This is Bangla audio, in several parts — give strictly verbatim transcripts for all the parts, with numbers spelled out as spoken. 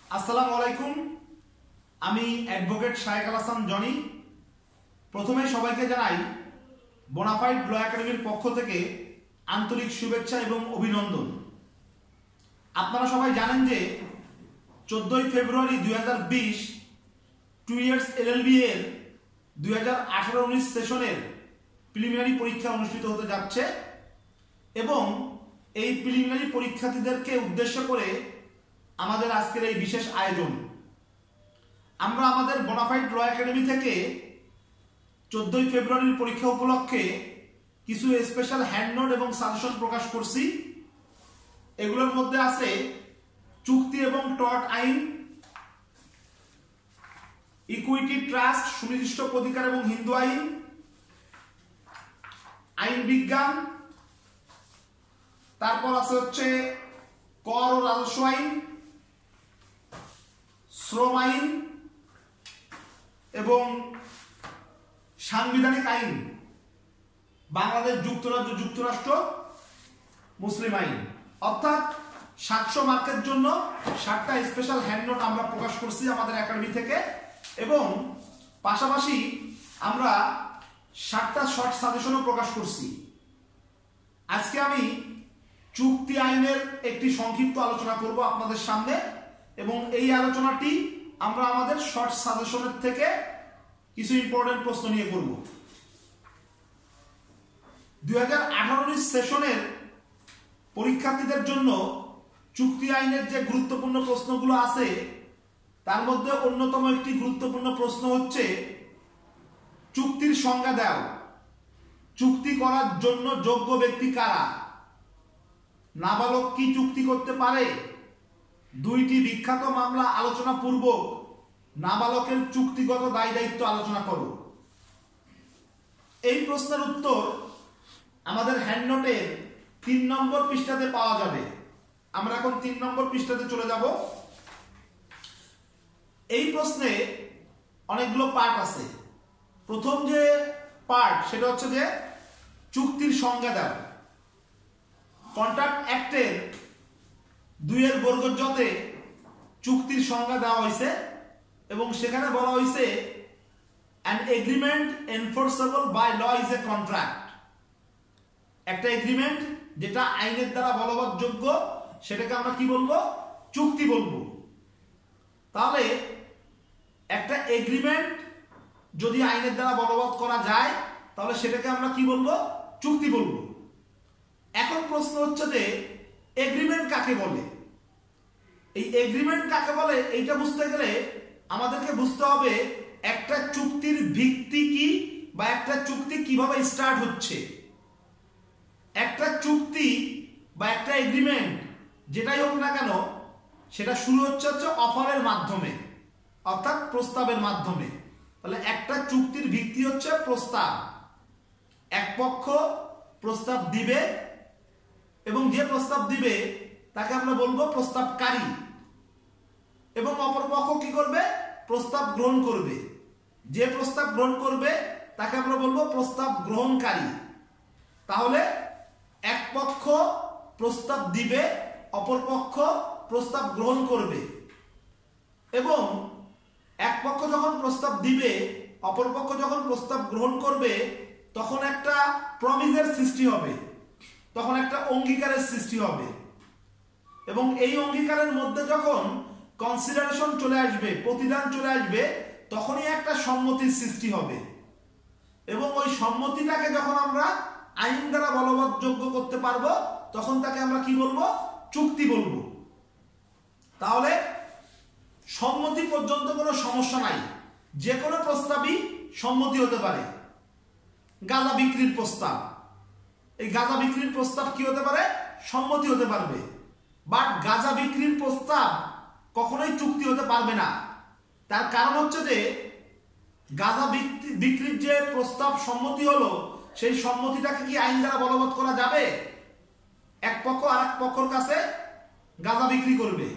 আসসালামু আলাইকুম। আমি অ্যাডভোকেট শায়েক আল হাসান জনি। প্রথমে সবাইকে জানাই বোনাফাইড ল একাডেমির পক্ষ থেকে আন্তরিক শুভেচ্ছা এবং অভিনন্দন। আপনারা সবাই জানেন যে চোদ্দই ফেব্রুয়ারি দুই হাজার বিশ two years L L B এর দুই হাজার আঠারো উনিশ সেশনের প্রিলিমিনারি পরীক্ষা অনুষ্ঠিত হতে যাচ্ছে এবং এই প্রিলিমিনারি পরীক্ষার্থীদেরকে উদ্দেশ্য করে আমাদের আজকের এই বিশেষ আয়োজন। আমরা আমাদের বোনাফাইড ল একাডেমি থেকে চোদ্দই ফেব্রুয়ারির পরীক্ষা উপলক্ষে কিছু স্পেশাল হ্যান্ডনোট এবং সাজেশন প্রকাশ করছি। এগুলোর মধ্যে আছে চুক্তি এবং টর্ট আইন, ইকুইটি ট্রাস্ট, সুনির্দিষ্ট অধিকার এবং হিন্দু আইন, আইন বিজ্ঞান, তারপর আছে হচ্ছে কর ও রাজস্ব আইন, শ্রম আইন এবং সাংবিধানিক আইন, বাংলাদেশ, যুক্তরাজ্য, যুক্তরাষ্ট্র, মুসলিম আইন। অর্থাৎ সাতশো মার্কের জন্য ষাটটা স্পেশাল হ্যান্ডনোট আমরা প্রকাশ করছি আমাদের একাডেমি থেকে এবং পাশাপাশি আমরা ষাটটা শর্ট সাজেশনও প্রকাশ করছি। আজকে আমি চুক্তি আইনের একটি সংক্ষিপ্ত আলোচনা করব আপনাদের সামনে এবং এই আলোচনাটি আমরা আমাদের শর্ট সাজেশনের থেকে কিছু ইম্পর্টেন্ট প্রশ্ন নিয়ে করব। দুই হাজার আঠারো উনিশ সেশনের পরীক্ষার্থীদের জন্য চুক্তি আইনের যে গুরুত্বপূর্ণ প্রশ্নগুলো আছে তার মধ্যে অন্যতম একটি গুরুত্বপূর্ণ প্রশ্ন হচ্ছে চুক্তির সংজ্ঞা দাও। চুক্তি করার জন্য যোগ্য ব্যক্তি কারা? নাবালক কি চুক্তি করতে পারে? দুইটি বিখ্যাত মামলা আলোচনা পূর্বক নাবালকের চুক্তিগত দায় দায়িত্ব আলোচনা করো। এই প্রশ্নের উত্তর আমাদের হ্যান্ডনোটের তিন নম্বর পৃষ্ঠাতে পাওয়া যাবে। আমরা এখন তিন নম্বর পৃষ্ঠাতে চলে যাব। এই প্রশ্নে অনেকগুলো পার্ট আছে। প্রথম যে পার্ট সেটা হচ্ছে যে চুক্তির সংজ্ঞা দাও। কন্ট্রাক্ট অ্যাক্টের দুইয়ের বর্গজতে চুক্তির সংজ্ঞা দেওয়া হয়েছে এবং সেখানে বলা হয়েছে an agreement enforceable by law is a contract। একটা এগ্রিমেন্ট যেটা আইনের দ্বারা বলবৎযোগ্য সেটাকে আমরা কি বলবো? চুক্তি বলবো। তাহলে একটা এগ্রিমেন্ট যদি আইনের দ্বারা বলবৎ করা যায় তাহলে সেটাকে আমরা কি বলবো? চুক্তি বলবো। এখন প্রশ্ন হচ্ছে যে এগ্রিমেন্ট কাকে বলে? এই এগ্রিমেন্ট কাকে বলে এইটা বুঝতে গেলে আমাদেরকে বুঝতে হবে একটা চুক্তির ভিত্তি কি বা একটা চুক্তি কিভাবে স্টার্ট হচ্ছে। একটা চুক্তি বা একটা এগ্রিমেন্ট যেটাই হোক না কেন সেটা শুরু হচ্ছে হচ্ছে অফারের মাধ্যমে, অর্থাৎ প্রস্তাবের মাধ্যমে। তাহলে একটা চুক্তির ভিত্তি হচ্ছে প্রস্তাব। এক পক্ষ প্রস্তাব দিবে এবং যে প্রস্তাব দিবে তাকে আমরা বলবো প্রস্তাবকারী এবং অপর পক্ষ কি করবে? প্রস্তাব গ্রহণ করবে। যে প্রস্তাব গ্রহণ করবে তাকে আমরা বলবো প্রস্তাব গ্রহণকারী। তাহলে এক পক্ষ প্রস্তাব দিবে, অপর পক্ষ প্রস্তাব গ্রহণ করবে এবং এক পক্ষ যখন প্রস্তাব দিবে, অপর পক্ষ যখন প্রস্তাব গ্রহণ করবে তখন একটা প্রমিসের সৃষ্টি হবে, তখন একটা অঙ্গীকারের সৃষ্টি হবে এবং এই অঙ্গীকারের মধ্যে যখন কনসিডারেশন চলে আসবে, প্রতিদান চলে আসবে, তখনই একটা সম্মতির সৃষ্টি হবে এবং ওই সম্মতিটাকে যখন আমরা আইন দ্বারা বলবৎযোগ্য করতে পারবো তখন তাকে আমরা কি বলবো? চুক্তি বলবো। তাহলে সম্মতি পর্যন্ত কোনো সমস্যা নাই, যে কোনো প্রস্তাবই সম্মতি হতে পারে। গাঁজা বিক্রির প্রস্তাব, এই গাঁজা বিক্রির প্রস্তাব কি হতে পারে? সম্মতি হতে পারবে। বাট গাঁজা বিক্রির প্রস্তাব কখনোই চুক্তি হতে পারবে না। তার কারণ হচ্ছে যে গাঁজা বিক্রির যে প্রস্তাব সম্মতি হলো সেই সম্মতিটাকে কি আইন দ্বারা বলবৎ করা যাবে? এক পক্ষ আর এক পক্ষের কাছে গাঁজা বিক্রি করবে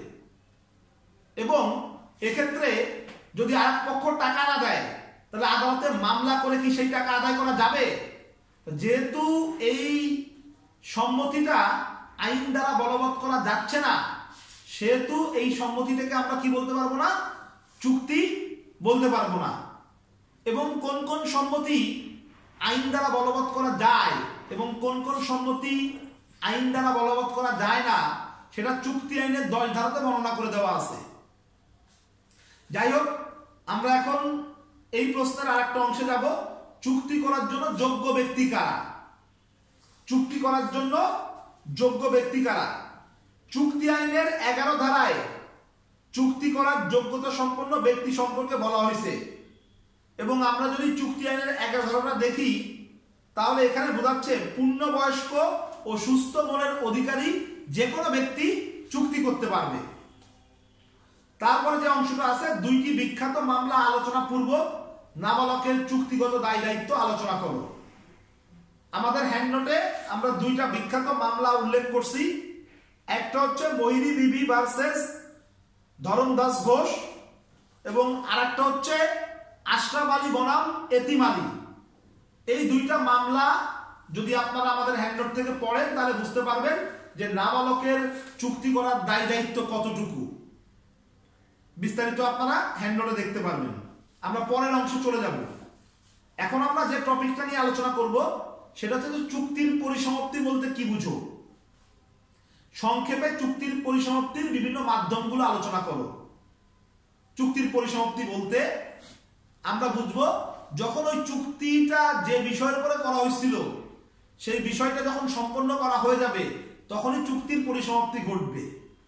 এবং এক্ষেত্রে যদি আর এক পক্ষ টাকা না দেয় তাহলে আদালতে মামলা করে কি সেই টাকা আদায় করা যাবে? যেহেতু এই সম্মতিটা আইন দ্বারা বলবৎ করা যাচ্ছে না সেহেতু এই সম্মতিটাকে আমরা কি বলতে পারবো না, চুক্তি বলতে পারবো না। এবং কোন কোন সম্মতি আইন দ্বারা বলবৎ করা যায় এবং কোন কোন সম্মতি আইন দ্বারা বলবৎ করা যায় না, সেটা চুক্তি আইনের দশ ধারাতে বর্ণনা করে দেওয়া আছে। যাই হোক, আমরা এখন এই প্রশ্নের আরেকটা অংশে যাব, চুক্তি করার জন্য যোগ্য ব্যক্তি কারা। চুক্তি করার জন্য যোগ্য ব্যক্তি কারা? চুক্তি আইনের এগারো ধারায় চুক্তি করার যোগ্যতা সম্পন্ন ব্যক্তি সম্পর্কে বলা হয়েছে। এবং আমরা যদি চুক্তি আইনের এগারো ধারাটা দেখি, তাহলে এখানে বোঝাচ্ছে পূর্ণবয়স্ক ও সুস্থ মনের অধিকারী যে কোনো ব্যক্তি চুক্তি করতে পারবে। তারপরে যে অংশটা আছে, দুইটি বিখ্যাত মামলা আলোচনা পূর্বক নাবালকের চুক্তিগত দায় দায়িত্ব আলোচনা করো। আমাদের হ্যান্ডনোটে আমরা দুইটা বিখ্যাত মামলা উল্লেখ করছি। একটা হচ্ছে মহিরি বিবি ভার্সেস ধরমদাস ঘোষ এবং আরেকটা হচ্ছে আশরাফ আলী বনাম এতিম আলী। এই দুইটা মামলা যদি আপনারা আমাদের হ্যান্ডনোট থেকে পড়েন, তাহলে বুঝতে পারবেন যে নাবালকের চুক্তি করার দায় দায়িত্ব কতটুকু। বিস্তারিত আপনারা হ্যান্ডনোটে দেখতে পারবেন। আমরা পরের অংশে চলে যাব। এখন আমরা যে টপিকটা নিয়ে আলোচনা করব সেটা হচ্ছে যে চুক্তির পরিসমাপ্তি বলতে কি বুঝো। সংক্ষেপে চুক্তির পরিসমাপ্তির বিভিন্ন মাধ্যমগুলো আলোচনা করো। চুক্তির পরিসমাপ্তি বলতে আমরা বুঝবো যখন ওই চুক্তিটা যে বিষয়ের উপরে করা হয়েছিল সেই বিষয়টা যখন সম্পন্ন করা হয়ে যাবে, তখনই চুক্তির পরিসমাপ্তি ঘটবে।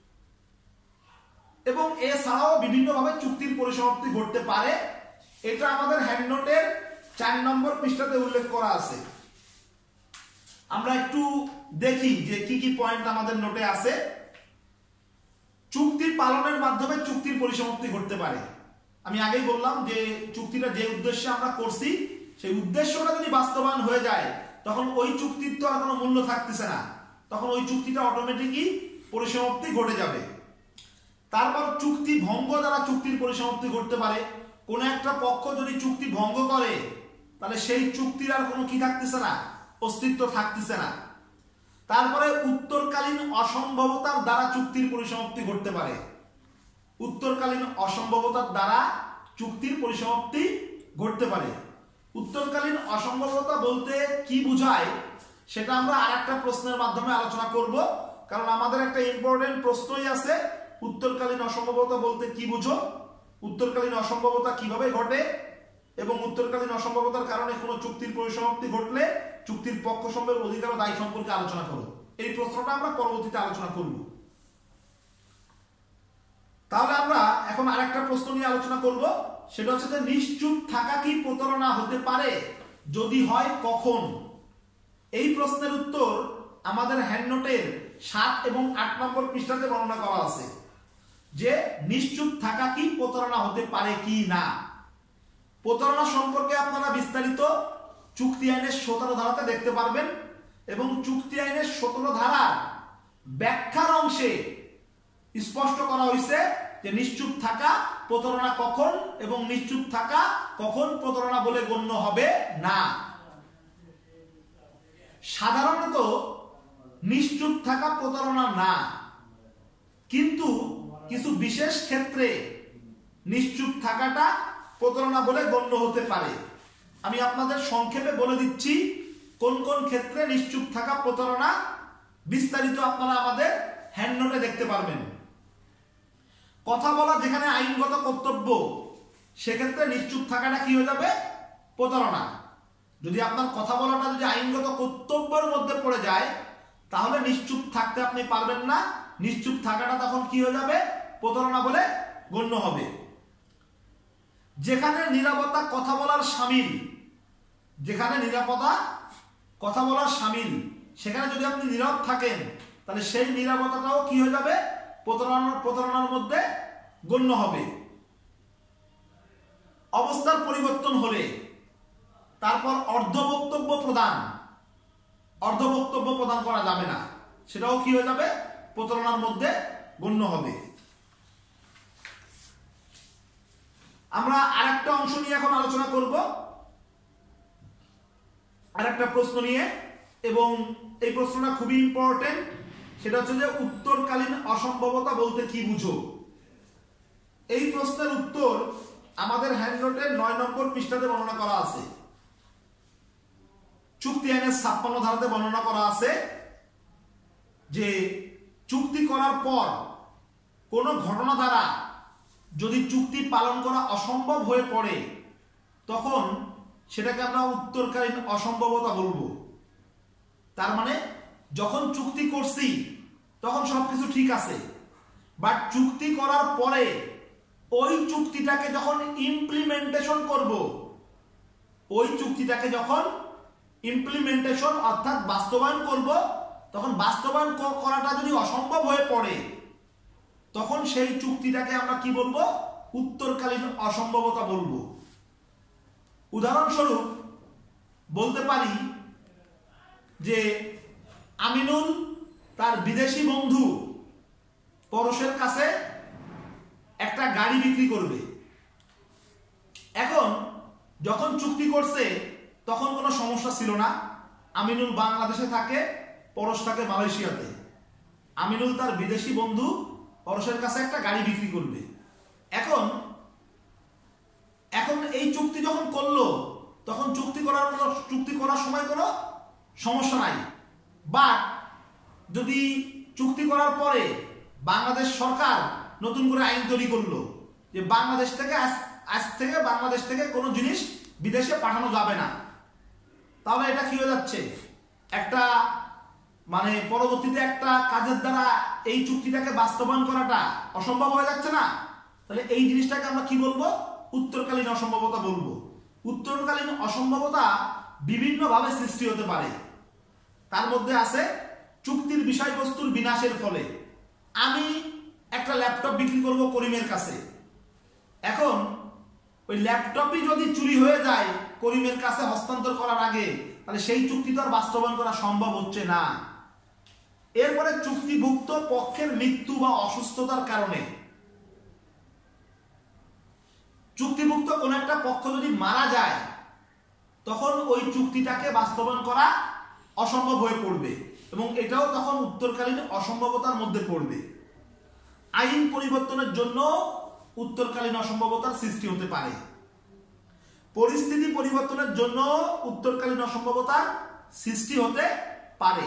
এবং এছাড়াও বিভিন্নভাবে চুক্তির পরিসমাপ্তি ঘটতে পারে। এটা আমাদের হ্যান্ডনোটের চার নম্বর পৃষ্ঠাতে উল্লেখ করা আছে। আমরা একটু দেখি যে কি কি পয়েন্ট আমাদের নোটে আছে। চুক্তি পালনের মাধ্যমে চুক্তির পরিসমাপ্তি ঘটতে পারে। আমি আগেই বললাম যে চুক্তিটা যে উদ্দেশ্যে আমরা করছি সেই উদ্দেশ্যটা যদি বাস্তবায়ন হয়ে যায়, তখন ওই চুক্তির তো আর কোনো মূল্য থাকতেছে না, তখন ওই চুক্তিটা অটোমেটিকই পরিসমাপ্তি ঘটে যাবে। তারপর চুক্তি ভঙ্গ দ্বারা চুক্তির পরিসমাপ্তি ঘটতে পারে। কোন একটা পক্ষ যদি চুক্তি ভঙ্গ করে, তাহলে সেই চুক্তির আর কোনো কি থাকতেছে না, অস্তিত্ব থাকতেছে না। তারপরে উত্তরকালীন অসম্ভবতার দ্বারা চুক্তির পরিসমাপ্তি ঘটতে পারে। উত্তরকালীন অসম্ভবতার দ্বারা চুক্তির পরিসমাপ্তি ঘটতে পারে। উত্তরকালীন অসম্ভবতা বলতে কি বোঝায় সেটা আমরা আরেকটা প্রশ্নের মাধ্যমে আলোচনা করব, কারণ আমাদের একটা ইম্পর্টেন্ট প্রশ্নই আছে, উত্তরকালীন অসম্ভবতা বলতে কি বুঝো, উত্তরকালীন অসম্ভবতা কিভাবে ঘটে এবং উত্তরকালীন অসম্ভবতার কারণে কোনো চুক্তির পরিসমাপ্তি ঘটলে চুক্তির পক্ষ সমূহের অধিকার ও দায় সম্পর্কে আলোচনা করো। এই প্রশ্নটা আমরা পরবর্তীতে আলোচনা করব। তাহলে আমরা এখন আরেকটা প্রশ্ন নিয়ে আলোচনা করব, সেটা হচ্ছে যে নিশ্চুপ থাকা কি প্রতারণা হতে পারে, যদি হয় কখন? এই প্রশ্নের উত্তর আমাদের হ্যান্ডনোটের সাত এবং আট নম্বর পৃষ্ঠাতে বর্ণনা করা আছে যে নিশ্চুপ থাকা কি প্রতারণা হতে পারে কি না। প্রতারণা সম্পর্কে আপনারা বিস্তারিত চুক্তি আইনের সতেরো ধারাতে দেখতে পারবেন এবং চুক্তি আইনের সতেরো ধারার ব্যাখ্যার অংশে স্পষ্ট করা হয়েছে যে নিশ্চুপ থাকা প্রতারণা কখন এবং নিশ্চুপ থাকা কখন প্রতারণা বলে গণ্য হবে না। সাধারণত নিশ্চুপ থাকা প্রতারণা না, কিন্তু কিছু বিশেষ ক্ষেত্রে নিশ্চুপ থাকাটা প্রতারণা বলে গণ্য হতে পারে। আমি আপনাদের সংক্ষেপে বলে দিচ্ছি কোন কোন ক্ষেত্রে নিশ্চুপ থাকা প্রতারণা, বিস্তারিত আপনারা আমাদের হ্যান্ডনোটে দেখতে পারবেন। কথা বলা যেখানে আইনগত কর্তব্য, সেক্ষেত্রে নিশ্চুপ থাকাটা কি হয়ে যাবে, প্রতারণা। যদি আপনার কথা বলাটা যদি আইনগত কর্তব্যের মধ্যে পড়ে যায়, তাহলে নিশ্চুপ থাকতে আপনি পারবেন না, নিশ্চুপ থাকাটা তখন কি হয়ে যাবে, প্রতারণা বলে গণ্য হবে। যেখানে নিরাপত্তা কথা বলার শামিল, যেখানে নিরাপত্তা কথা বলার শামিল, সেখানে যদি আপনি নীরব থাকেন, তাহলে সেই নিরাপত্তাটাও কি হয়ে যাবে, প্রতারণার প্রতারণার মধ্যে গণ্য হবে। অবস্থার পরিবর্তন হলে, তারপর অর্ধ বক্তব্য প্রদান, অর্ধ বক্তব্য প্রদান করা যাবে না, সেটাও কি হয়ে যাবে, প্রতারণার মধ্যে গণ্য হবে। আমরা আরেকটা অংশ নিয়ে এখন আলোচনা করব, আরেকটা প্রশ্ন নিয়ে, এবং এই প্রশ্নটা খুবই ইম্পর্টেন্ট। সেটা হচ্ছে যে উত্তরকালীন অসম্ভবতা বলতে কি বুঝো। এই প্রশ্নের উত্তর আমাদের হ্যান্ডনোটের নয় নম্বর পৃষ্ঠাতে বর্ণনা করা আছে। চুক্তি আইনের ছাপ্পান্ন ধারাতে বর্ণনা করা আছে যে চুক্তি করার পর কোন ঘটনা দ্বারা যদি চুক্তি পালন করা অসম্ভব হয়ে পড়ে তখন সেটাকে আমরা উত্তরকালীন অসম্ভবতা বলবো। তার মানে যখন চুক্তি করছি তখন সবকিছু ঠিক আছে, বাট চুক্তি করার পরে ওই চুক্তিটাকে যখন ইমপ্লিমেন্টেশন করব, ওই চুক্তিটাকে যখন ইমপ্লিমেন্টেশন অর্থাৎ বাস্তবায়ন করব, তখন বাস্তবায়ন করাটা যদি অসম্ভব হয়ে পড়ে তখন সেই চুক্তিটাকে আমরা কি বলবো? উত্তরকালীন অসম্ভবতা বলবো। উদাহরণস্বরূপ বলতে পারি যে আমিনুল তার বিদেশি বন্ধু পরশের কাছে একটা গাড়ি বিক্রি করবে। এখন যখন চুক্তি করছে তখন কোনো সমস্যা ছিল না। আমিনুল বাংলাদেশে থাকে, পরশ থাকে মালয়েশিয়াতে। আমিনুল তার বিদেশি বন্ধু পরশের কাছে একটা গাড়ি বিক্রি করবে। এখন এখন এই চুক্তি যখন করলো তখন চুক্তি করার কোনো চুক্তি করার সময় কোনো সমস্যা নাই। বাট যদি চুক্তি করার পরে বাংলাদেশ সরকার নতুন করে আইন তৈরি করলো যে বাংলাদেশ থেকে আজ থেকে বাংলাদেশ থেকে কোনো জিনিস বিদেশে পাঠানো যাবে না, তাহলে এটা কি হয়ে যাচ্ছে? একটা মানে পরবর্তীতে একটা কাজের দ্বারা এই চুক্তিটাকে বাস্তবায়ন করাটা অসম্ভব হয়ে যাচ্ছে না। তাহলে এই জিনিসটাকে আমরা কি বলবো? উত্তরকালীন অসম্ভবতা বলবো। উত্তরকালীন অসম্ভবতা বিভিন্ন ভাবে সৃষ্টি হতে পারে। তার মধ্যে আছে চুক্তির বিষয়বস্তুর বিনাশের ফলে। আমি একটা ল্যাপটপ বিক্রি করব করিমের কাছে। এখন ওই ল্যাপটপই যদি চুরি হয়ে যায় করিমের কাছে হস্তান্তর করার আগে, তাহলে সেই চুক্তি তো আর বাস্তবায়ন করা সম্ভব হচ্ছে না। এরপরে চুক্তিভুক্ত পক্ষের মৃত্যু বা অসুস্থতার কারণে, চুক্তিভুক্ত কোন একটা পক্ষ যদি মারা যায় তখন ওই চুক্তিটাকে বাস্তবায়ন করা অসম্ভব হয়ে পড়বে এবং এটাও তখন উত্তরকালীন অসম্ভবতার মধ্যে পড়বে। আইন পরিবর্তনের জন্য উত্তরকালীন অসম্ভবতার সৃষ্টি হতে পারে। পরিস্থিতি পরিবর্তনের জন্য উত্তরকালীন অসম্ভবতার সৃষ্টি হতে পারে।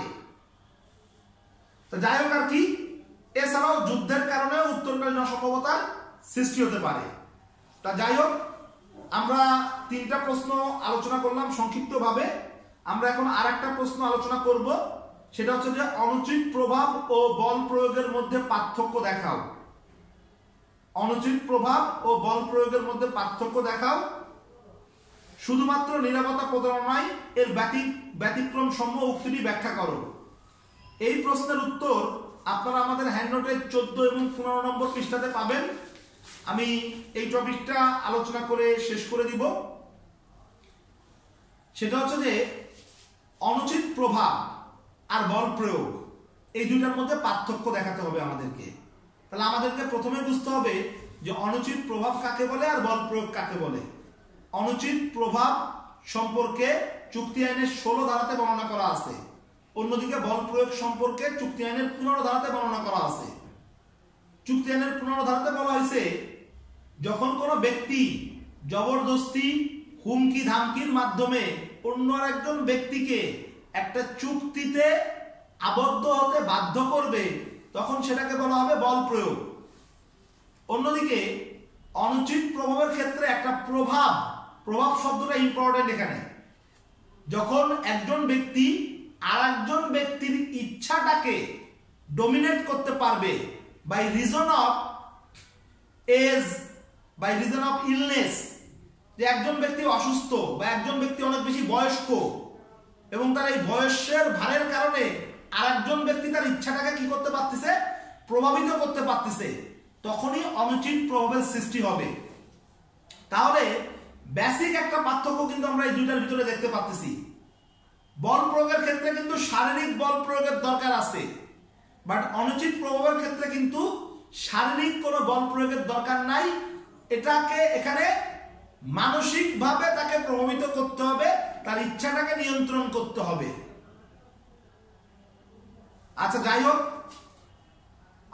যাই হোক আর কি, এছাড়াও যুদ্ধের কারণে উত্তরকালীন অসম্ভবতার সৃষ্টি হতে পারে। তা যাই হোক, আমরা তিনটা প্রশ্ন আলোচনা করলাম সংক্ষিপ্ত ভাবে। আমরা এখন আর একটা প্রশ্ন আলোচনা করব, সেটা হচ্ছে যে অনুচিত প্রভাব ও বল প্রয়োগের মধ্যে পার্থক্য দেখাও। অনুচিত প্রভাব ও বল প্রয়োগের মধ্যে পার্থক্য দেখাও। শুধুমাত্র নিরাপত্তা প্রতারণায় এর ব্যতিক্রম সমূহ উক্তিটি ব্যাখ্যা করো। এই প্রশ্নের উত্তর আপনারা আমাদের হ্যান্ডনোটের চোদ্দ এবং পনেরো নম্বর পৃষ্ঠাতে পাবেন। আমি এই টপিকটা আলোচনা করে শেষ করে দিব। সেটা হচ্ছে যে অনুচিত প্রভাব আর বল প্রয়োগ, এই দুইটার মধ্যে পার্থক্য দেখাতে হবে আমাদেরকে। তাহলে আমাদেরকে প্রথমে বুঝতে হবে যে অনুচিত প্রভাব কাকে বলে আর বল প্রয়োগ কাকে বলে। অনুচিত প্রভাব সম্পর্কে চুক্তি আইনের ষোলো ধারাতে বর্ণনা করা আছে, অন্যদিকে বল প্রয়োগ সম্পর্কে চুক্তি আইনের পনেরো ধারাতে বর্ণনা করা আছে। চুক্তি আইনের পনেরো ধারাতে বলা হয়েছে যখন কোনো ব্যক্তি জবরদস্তি হুমকি ধামকির মাধ্যমে অন্য একজন ব্যক্তিকে একটা চুক্তিতে আবদ্ধ হতে বাধ্য করবে তখন সেটাকে বলা হবে বল প্রয়োগ। অন্যদিকে অনুচিত প্রভাবের ক্ষেত্রে একটা প্রভাব, প্রভাব শব্দটা ইম্পর্টেন্ট এখানে, যখন একজন ব্যক্তি আর একজন ব্যক্তির ইচ্ছাটাকে ডমিনেট করতে পারবে by reason of age, by reason of illness, যে একজন ব্যক্তি অসুস্থ বা একজন ব্যক্তি অনেক বেশি বয়স্ক এবং তার এই বয়সের ভারের কারণে আর একজন ব্যক্তি তার ইচ্ছাটাকে কি করতে পারতেছে? প্রভাবিত করতে পারতেছে, তখনই অনুচিত প্রভাবের সৃষ্টি হবে। তাহলে বেসিক একটা পার্থক্য কিন্তু আমরা এই দুইটার ভিতরে দেখতে পাচ্ছি। বল প্রয়োগের ক্ষেত্রে কিন্তু শারীরিক বল প্রয়োগের দরকার আছে, বাট অনুচিত প্রভাবের ক্ষেত্রে কিন্তু শারীরিক কোনো বল প্রয়োগের দরকার নাই। এটাকে এখানে মানসিকভাবে তাকে প্রভাবিত করতে হবে, তার ইচ্ছাটাকে নিয়ন্ত্রণ করতে হবে। আচ্ছা যাই হোক,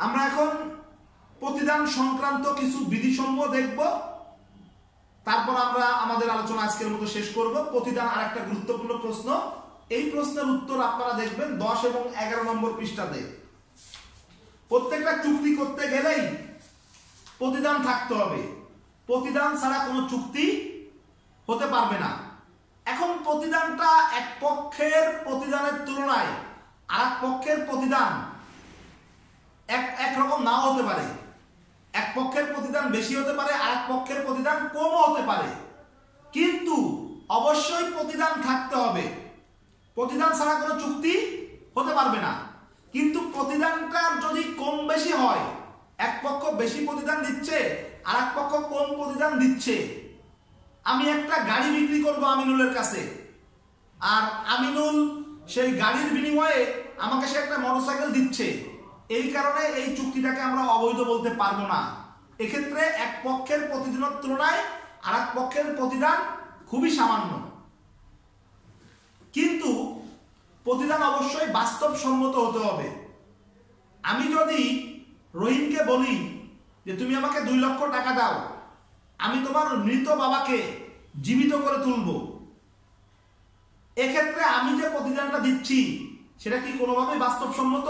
আমরা এখন প্রতিদান সংক্রান্ত কিছু বিধিসমূহ দেখব, তারপর আমরা আমাদের আলোচনা আজকের মতো শেষ করব। প্রতিদান আরেকটা গুরুত্বপূর্ণ প্রশ্ন, এই প্রশ্নের উত্তর আপনারা দেখবেন দশ এবং এগারো নম্বর পৃষ্ঠাতে। প্রত্যেকটা চুক্তি করতে গেলেই প্রতিদান থাকতে হবে, প্রতিদান ছাড়া কোনো চুক্তি হতে পারবে না। এখন প্রতিদানটা এক পক্ষের প্রতিদানের তুলনায় আর এক পক্ষের প্রতিদান এক একরকম নাও হতে পারে। এক পক্ষের প্রতিদান বেশি হতে পারে, আর এক পক্ষের প্রতিদান কমও হতে পারে, কিন্তু অবশ্যই প্রতিদান থাকতে হবে। প্রতিদান ছাড়া কোনো চুক্তি হতে পারবে না। কিন্তু প্রতিদানটা যদি কম বেশি হয়, এক পক্ষ বেশি প্রতিদান দিচ্ছে আর এক পক্ষ কম প্রতিদান দিচ্ছে, আমি একটা গাড়ি বিক্রি করব আমিনুলের কাছে, আর আমিনুল সেই গাড়ির বিনিময়ে আমাকে সে একটা মোটরসাইকেল দিচ্ছে, এই কারণে এই চুক্তিটাকে আমরা অবৈধ বলতে পারবো না। এক্ষেত্রে এক পক্ষের প্রতিদানের তুলনায় আর এক পক্ষের প্রতিদান খুবই সামান্য। কিন্তু প্রতিদান অবশ্যই বাস্তবসম্মত হতে হবে। আমি যদি রহিমকে বলি যে তুমি আমাকে দুই লক্ষ টাকা দাও, আমি তোমার মৃত বাবাকে জীবিত করে তুলব, এক্ষেত্রে আমি যে প্রতিদানটা দিচ্ছি সেটা কি কোনোভাবেই বাস্তবসম্মত?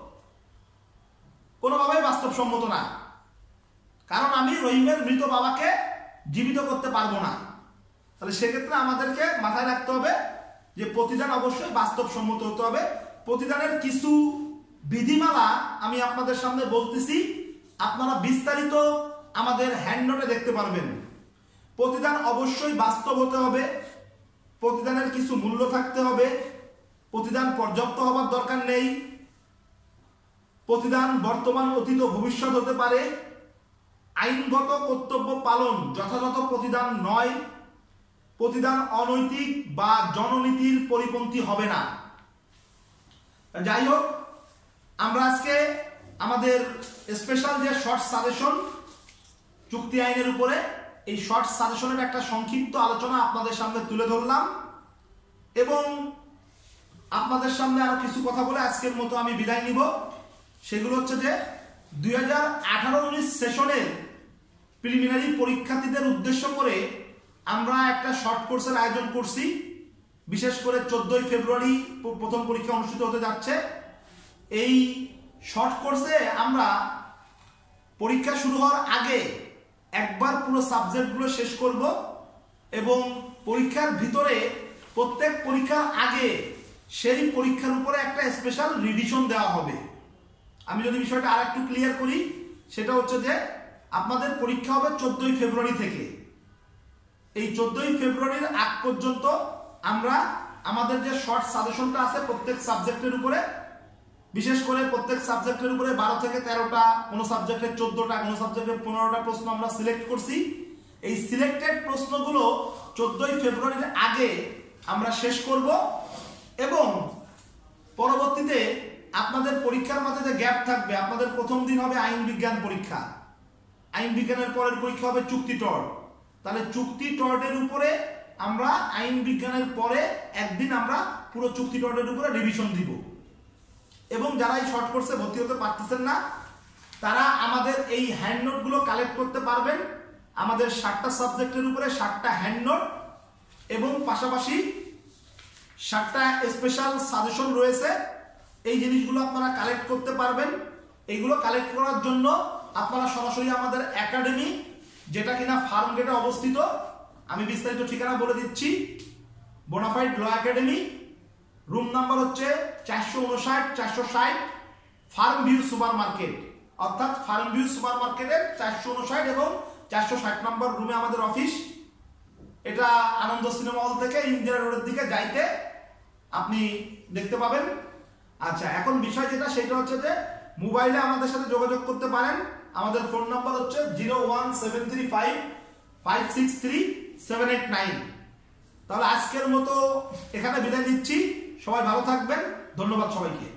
কোনোভাবেই বাস্তবসম্মত না, কারণ আমি রহিমের মৃত বাবাকে জীবিত করতে পারবো না। তাহলে সেক্ষেত্রে আমাদেরকে মাথায় রাখতে হবে যে প্রতিদান অবশ্যই বাস্তবসম্মত হতে হবে। প্রতিদানের কিছু বিধিমালা আমি আপনাদের সামনে বলতেছি, আপনারা বিস্তারিত আমাদের হ্যান্ডনোটে দেখতে পারবেন। প্রতিদান অবশ্যই বাস্তব হতে হবে, প্রতিদানের কিছু মূল্য থাকতে হবে, প্রতিদান পর্যাপ্ত হবার দরকার নেই, প্রতিদান বর্তমান, অতীত, ভবিষ্যৎ হতে পারে, আইনগত কর্তব্য পালন যথাযথ প্রতিদান নয়, প্রতিদান অনৈতিক বা জননীতির পরিপন্থী হবে না। যাই হোক, আমরা আজকে আমাদের স্পেশাল যে শর্ট সাজেশন চুক্তি আইনের উপরে, এই শর্ট সাজেশনের একটা সংক্ষিপ্ত আলোচনা আপনাদের সামনে তুলে ধরলাম, এবং আপনাদের সামনে আরো কিছু কথা বলে আজকের মতো আমি বিদায় নিব। সেগুলো হচ্ছে যে দুই হাজার আঠারো উনিশ সেশনের প্রিলিমিনারি পরীক্ষার্থীদের উদ্দেশ্য করে আমরা একটা শর্ট কোর্সের আয়োজন করছি। বিশেষ করে চোদ্দই ফেব্রুয়ারি প্রথম পরীক্ষা অনুষ্ঠিত হতে যাচ্ছে। এই শর্ট কোর্সে আমরা পরীক্ষা শুরু হওয়ার আগে একবার পুরো সাবজেক্টগুলো শেষ করব, এবং পরীক্ষার ভিতরে প্রত্যেক পরীক্ষার আগে সেই পরীক্ষার উপরে একটা স্পেশাল রিভিশন দেওয়া হবে। আমি যদি বিষয়টা আর একটু ক্লিয়ার করি, সেটা হচ্ছে যে আপনাদের পরীক্ষা হবে চোদ্দই ফেব্রুয়ারি থেকে। এই চোদ্দই ফেব্রুয়ারির আগ পর্যন্ত আমরা আমাদের যে শর্ট সাজেশনটা আছে প্রত্যেক সাবজেক্টের উপরে, বিশেষ করে প্রত্যেক সাবজেক্টের উপরে বারো থেকে তেরোটা, কোনো সাবজেক্টের চোদ্দটা, কোনো সাবজেক্টের পনেরোটা প্রশ্ন আমরা সিলেক্ট করছি। এই সিলেক্টেড প্রশ্নগুলো চোদ্দই ফেব্রুয়ারির আগে আমরা শেষ করব, এবং পরবর্তীতে আপনাদের পরীক্ষার মাঝে যে গ্যাপ থাকবে, আপনাদের প্রথম দিন হবে আইন বিজ্ঞান পরীক্ষা, আইন বিজ্ঞানের পরের পরীক্ষা হবে চুক্তি টর্ট। তাহলে চুক্তি টর্টের উপরে আমরা আইন বিজ্ঞানের পরে একদিন আমরা পুরো চুক্তি টর্টের উপরে রিভিশন দিব। এবং যারা এই শর্ট কোর্সে ভর্তি হতে পারতেছেন না, তারা আমাদের এই হ্যান্ড নোটগুলো কালেক্ট করতে পারবেন। আমাদের ষাটটা সাবজেক্টের উপরে ষাটটা হ্যান্ড নোট, এবং পাশাপাশি ষাটটা স্পেশাল সাজেশন রয়েছে। এই জিনিসগুলো আপনারা কালেক্ট করতে পারবেন। এইগুলো কালেক্ট করার জন্য আপনারা সরাসরি আমাদের একাডেমি, যেটা কিনা ফার্ম গেটে অবস্থিত, আমি বিস্তারিত ঠিকানা বলে দিচ্ছি, bonafide law academy, room number হচ্ছে চারশো উনষাট চারশো ষাট, ফার্ম ভিউ সুপার মার্কেট, অর্থাৎ ফার্ম ভিউ সুপার মার্কেটের চারশো উনষাট এবং চারশো ষাট নম্বর রুমে আমাদের অফিস। এটা আনন্দ সিনেমা হল থেকে ইন্দিরা রোডের দিকে যাইতে আপনি দেখতে পাবেন। আচ্ছা, এখন বিষয় যেটা সেটা হচ্ছে যে মোবাইলে আমাদের সাথে যোগাযোগ করতে পারেন। আমাদের ফোন নাম্বার হচ্ছে zero one seven three five five six three seven eight nine. তাহলে আজকের মতো এখানে বিদায় দিচ্ছি। সবাই ভালো থাকবেন, ধন্যবাদ সবাইকে।